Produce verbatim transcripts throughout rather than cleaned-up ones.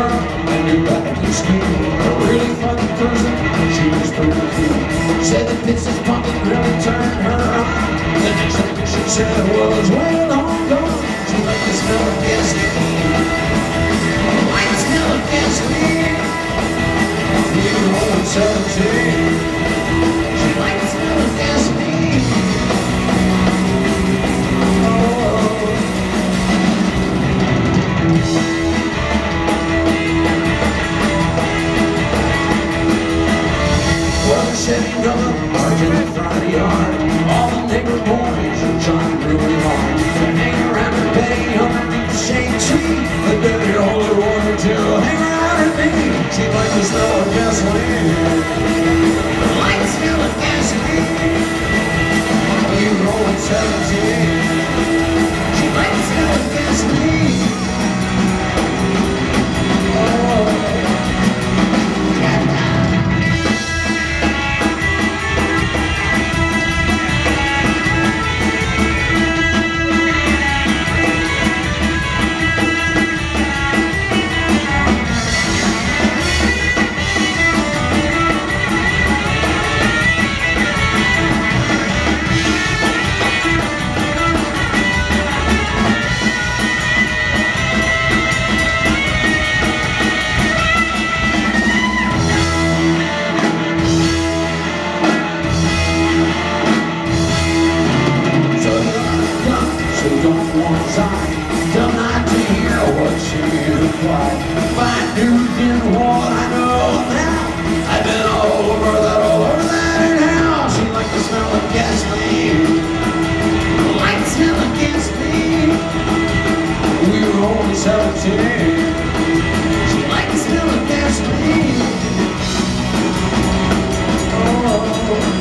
girl, and you're back in school. A really fucking person, she was pretty cool. Said the business pumping really turned her on. The next thing she said was, well, long gone. She liked the smell of gasoline. Like the smell of gasoline. We were only seventeen. She liked the smell of gasoline. Chevy brother, parking in front of the yard. All the neighbor boys are trying really hard to hang around and bang underneath the shade tree. But baby, all they wanted to hang around and me. She liked the smell of gasoline. Like the smell of gasoline. We were only seventeen. She liked the smell of gasoline. Oh. Don't like to hear what she replied. If I knew then what I know now, I've been all over that, all over that anyhow. She liked the smell of gasoline. Like the smell of gasoline. We were only seventeen. She liked the smell of gasoline. Oh.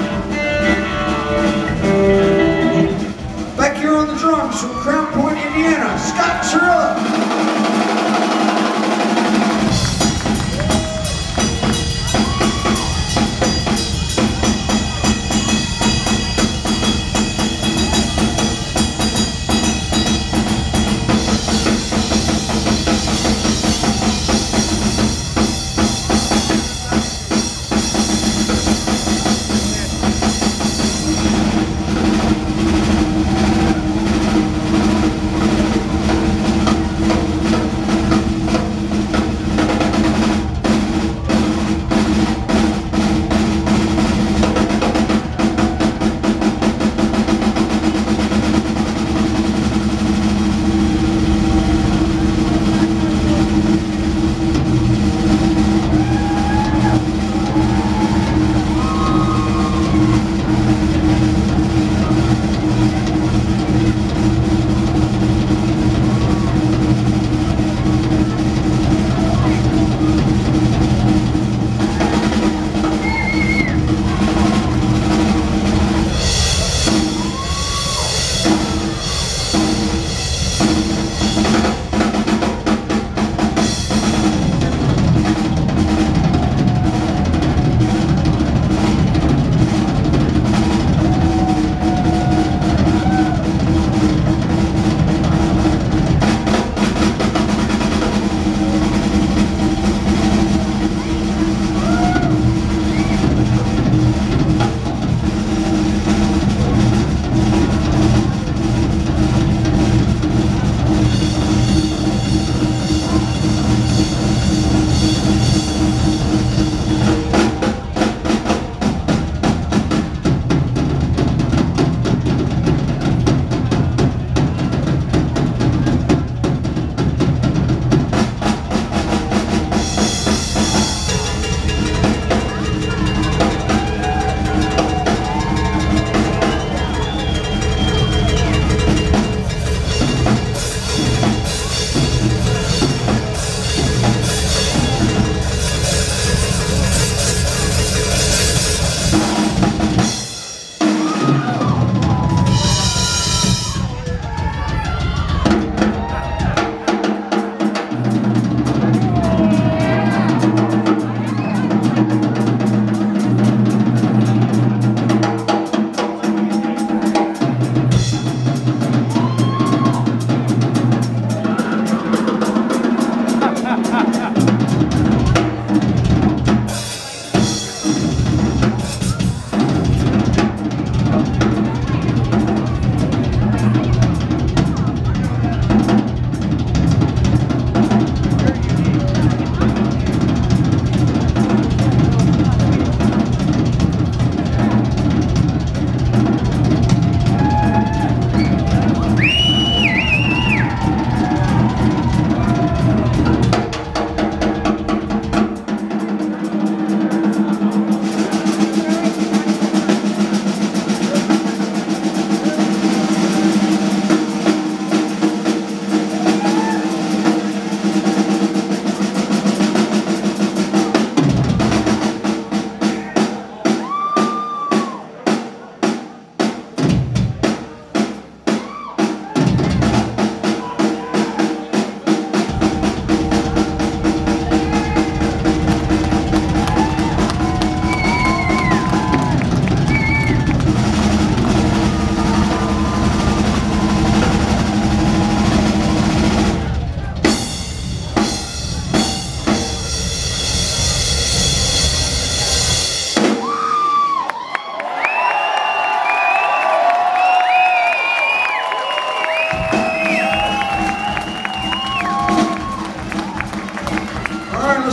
Back here on the drums from Crown Point, Indiana.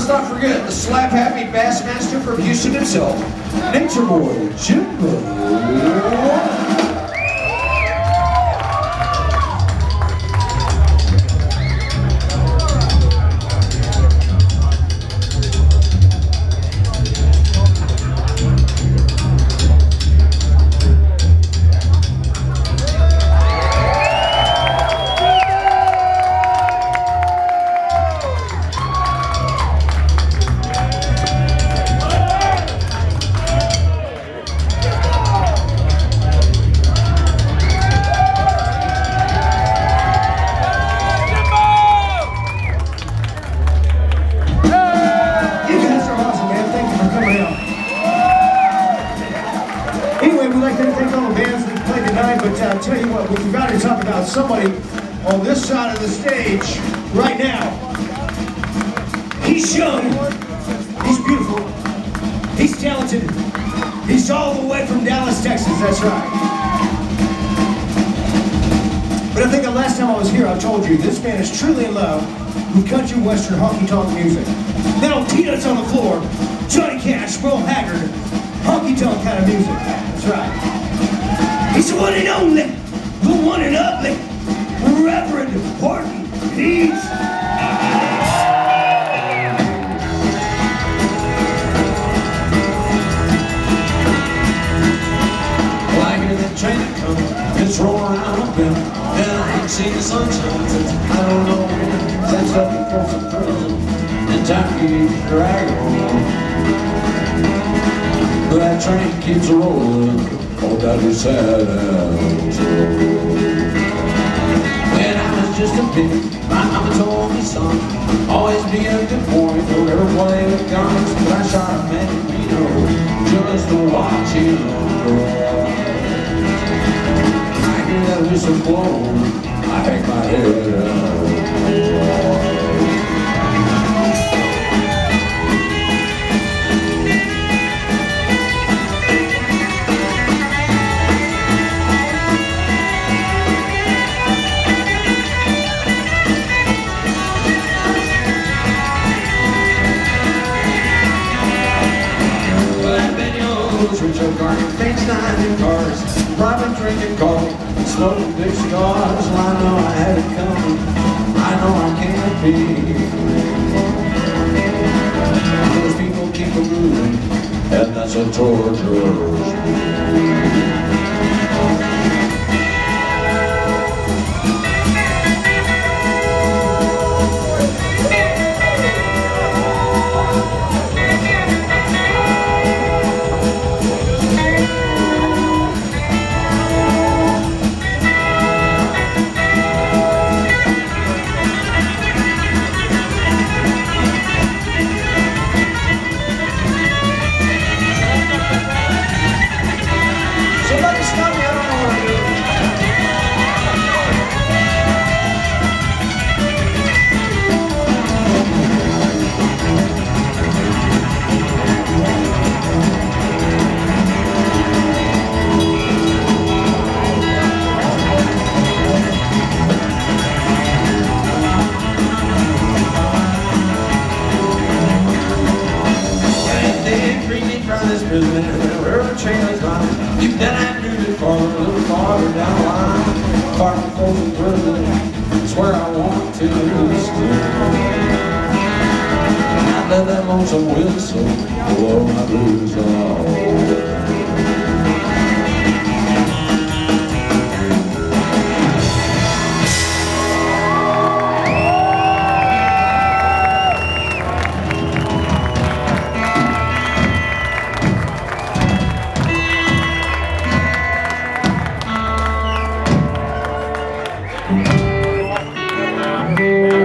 let's not forget the slap-happy bassmaster from Houston himself, Nature Boy Jimbo. But uh, I'll tell you what, we forgot to talk about somebody on this side of the stage right now. He's young, he's beautiful, he's talented, he's all the way from Dallas, Texas, that's right. But I think the last time I was here, I told you, this man is truly in love with country western honky-tonk music. Now, Peanuts on the floor, Johnny Cash, Will Haggard, honky-tonk kind of music, that's right. He's the one and only, the one and ugly, Rev Horton. He's well, I hear that train coming, it's rolling out of bend, and I ain't seen the sunshine since I don't know when. Since up in Folsom prison, and time keeps dragging on. But that train keeps rolling. Oh, that was sad as when I was just a baby, my mama told me, son, always be a good boy, don't ever play with guns. But I shot a man in Reno just to watch him grow. I hear that whistle blow, I hang my head out. Rachel Garden, things nine in cars, private drinking coffee, smoking big cigars. Well, I know I had it coming, I know I can't be. Those people keep a moving, and that's a torture. Wherever train is running, you then I knew it for a little farther down the line. Far from Folsom prison, it's where I want to stay. I let that lonesome whistle blow my blues off. Thank you.